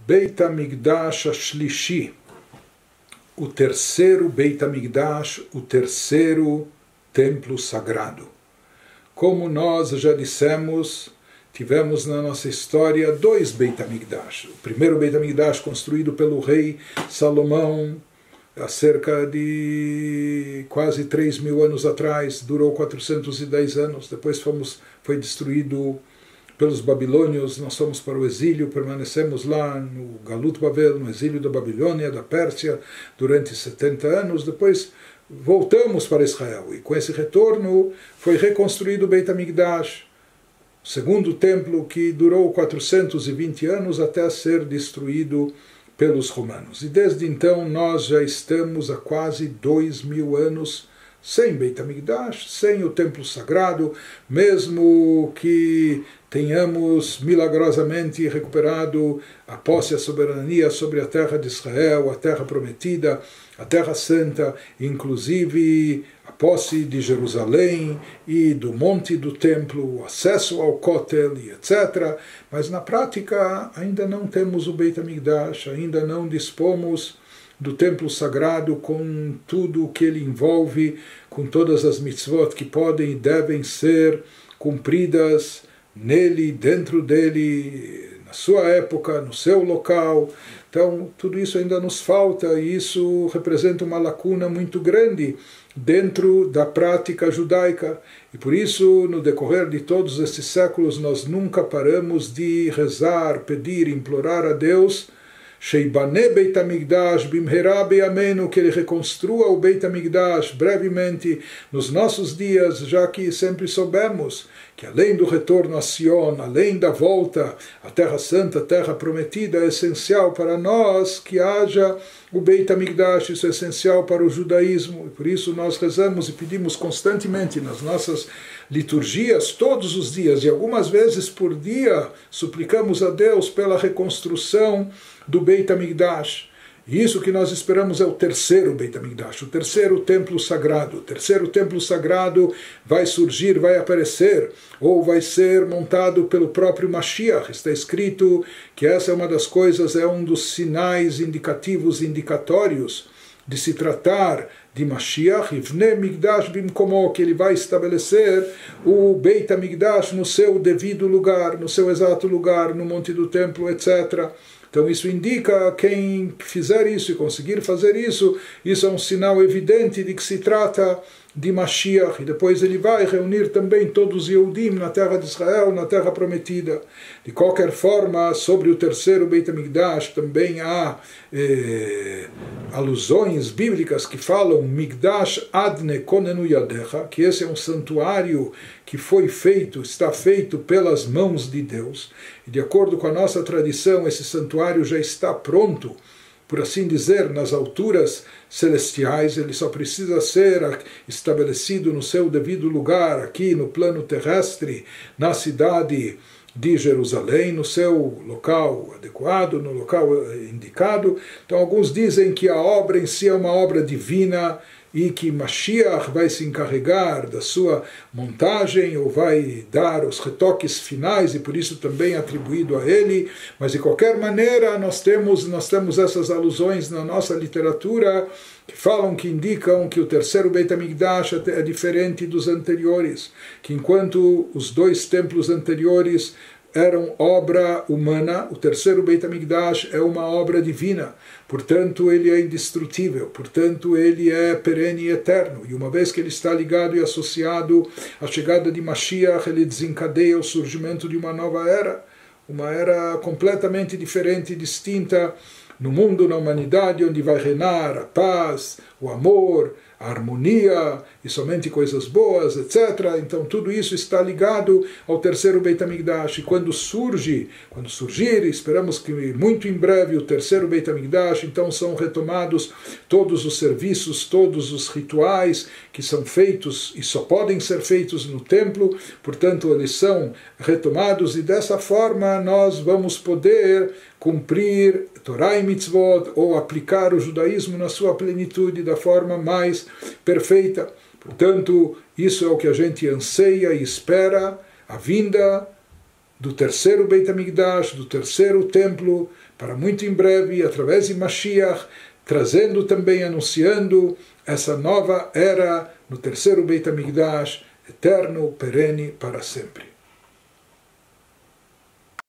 Beit HaMikdash Ashlishi, o terceiro Beit HaMikdash, o terceiro templo sagrado. Como nós já dissemos, tivemos na nossa história dois Beit HaMikdash. O primeiro Beit HaMikdash construído pelo rei Salomão há cerca de quase 3.000 anos atrás, durou 410 anos, depois foi destruído pelos babilônios, nós fomos para o exílio, permanecemos lá no Galut Bavel, no exílio da Babilônia, da Pérsia, durante 70 anos, depois voltamos para Israel, e com esse retorno foi reconstruído o Beit HaMikdash, o segundo templo que durou 420 anos até ser destruído pelos romanos. E desde então nós já estamos há quase 2.000 anos sem Beit HaMikdash, sem o templo sagrado, mesmo que tenhamos milagrosamente recuperado a posse e a soberania sobre a terra de Israel, a terra prometida, a terra santa, inclusive a posse de Jerusalém e do monte do templo, o acesso ao Kotel, etc. Mas na prática ainda não temos o Beit HaMikdash, ainda não dispomos do templo sagrado com tudo o que ele envolve, com todas as mitzvot que podem e devem ser cumpridas nele, dentro dele, na sua época, no seu local. Então, tudo isso ainda nos falta, e isso representa uma lacuna muito grande dentro da prática judaica. E por isso, no decorrer de todos esses séculos, nós nunca paramos de rezar, pedir, implorar a Deus Sheibane Beit HaMikdash Bimhera Beyamenu, que ele reconstrua o Beit HaMikdash brevemente nos nossos dias, já que sempre soubemos que além do retorno a Sion, além da volta à Terra Santa, a Terra Prometida, é essencial para nós que haja o Beit HaMikdash, isso é essencial para o judaísmo, e por isso nós rezamos e pedimos constantemente nas nossas liturgias, todos os dias, e algumas vezes por dia, suplicamos a Deus pela reconstrução do Beit HaMikdash. E isso que nós esperamos é o terceiro Beit HaMikdash, o terceiro templo sagrado. O terceiro templo sagrado vai surgir, vai aparecer, ou vai ser montado pelo próprio Mashiach. Está escrito que essa é uma das coisas, é um dos sinais indicativos, indicatórios de se tratar de Mashiach, Ivne Migdash Bimkomo, que ele vai estabelecer o Beit HaMikdash no seu devido lugar, no seu exato lugar, no monte do templo, etc. Então isso indica, quem fizer isso e conseguir fazer isso, isso é um sinal evidente de que se trata de Mashiach, e depois ele vai reunir também todos os Yehudim na terra de Israel, na terra prometida. De qualquer forma, sobre o terceiro Beit HaMikdash também há alusões bíblicas que falam Migdash Adne Konenu Yadecha, que esse é um santuário que foi feito, está feito pelas mãos de Deus, e de acordo com a nossa tradição, esse santuário já está pronto, por assim dizer, nas alturas celestiais. Ele só precisa ser estabelecido no seu devido lugar, aqui no plano terrestre, na cidade de Jerusalém, no seu local adequado, no local indicado. Então alguns dizem que a obra em si é uma obra divina, e que Mashiach vai se encarregar da sua montagem, ou vai dar os retoques finais, e por isso também atribuído a ele. Mas de qualquer maneira nós temos essas alusões na nossa literatura que falam, que indicam que o terceiro Beit HaMikdash é diferente dos anteriores, que enquanto os dois templos anteriores eram obra humana, o terceiro Beit HaMikdash é uma obra divina, portanto ele é indestrutível, portanto ele é perene e eterno, e uma vez que ele está ligado e associado à chegada de Mashiach, ele desencadeia o surgimento de uma nova era, uma era completamente diferente e distinta no mundo, na humanidade, onde vai reinar a paz, o amor, a harmonia e somente coisas boas, etc. Então tudo isso está ligado ao terceiro Beit HaMikdash. E quando surgir, esperamos que muito em breve, o terceiro Beit HaMikdash, então são retomados todos os serviços, todos os rituais que são feitos e só podem ser feitos no templo, portanto eles são retomados, e dessa forma nós vamos poder cumprir Torá e Mitzvot, ou aplicar o judaísmo na sua plenitude da forma mais perfeita. Portanto, isso é o que a gente anseia e espera, a vinda do terceiro Beit HaMikdash, do terceiro templo, para muito em breve, através de Mashiach, trazendo também, anunciando essa nova era no terceiro Beit HaMikdash, eterno, perene, para sempre.